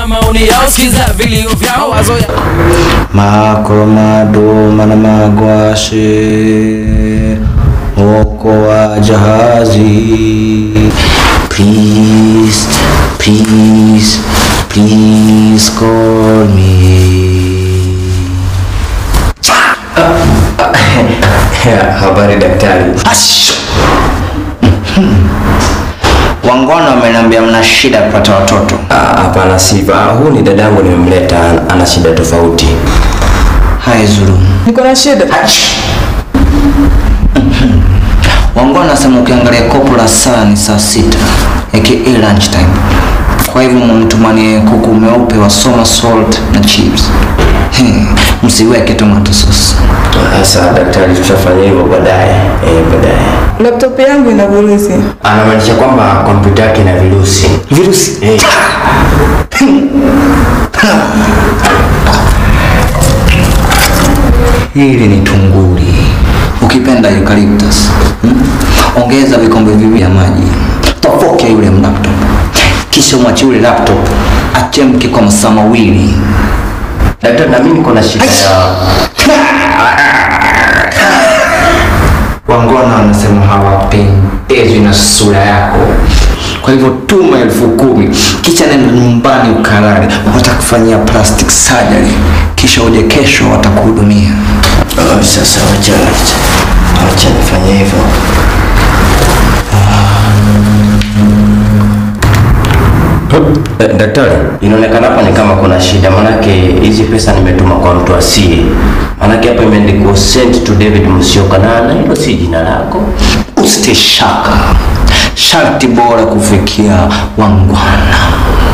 maoni yao, sikiza vilio vyao, wazo ya makromado mana magwashe oko wa jahazi. Please, please, please call me. Habari daktari. Wangwana wameniambia mna shida kupata watoto. Hapana siva. Huu ni dadangu nimemleta, ana shida tofauti. Hai Zulu. Niko na shida. Wangwana nasema ukiangalia kopo la saa ni saa 6 aka lunch time. Kwa hivyo mtumanie kuku meupe wa soma salt na chips. Msiweke tomato sauce. Sasa daktari, tutafanya hivyo baadaye. Baadaye. Laptop yangu ina virusi. Anamaanisha kwamba kompyuta yake ina virusi. Virusi? Hili ni tunguri. Ukipenda eucalyptus. Ongeza vikombe viwili vya maji. Tofoke yule laptop. Kisha mwache yule laptop achemke kwa masaa mawili. Daktari, na mimi niko na shida ya Wangwana wanasema hawapendezwi na sura yako. Kwa hivyo tuma 10,000 kisha nenda nyumbani ukalale. Watakufanyia plastic surgery. Kisha uje kesho watakuhudumia. Sasa wacha nifanye hivyo. Daktari, inaonekana hapa ni kama kuna shida, manake hizi pesa nimetuma kwa mtu asiye. Manake hapa imeandikwa sent to David Musyoka na hilo si jina lako. Usitishaka. Sharti bora kufikia wangwana.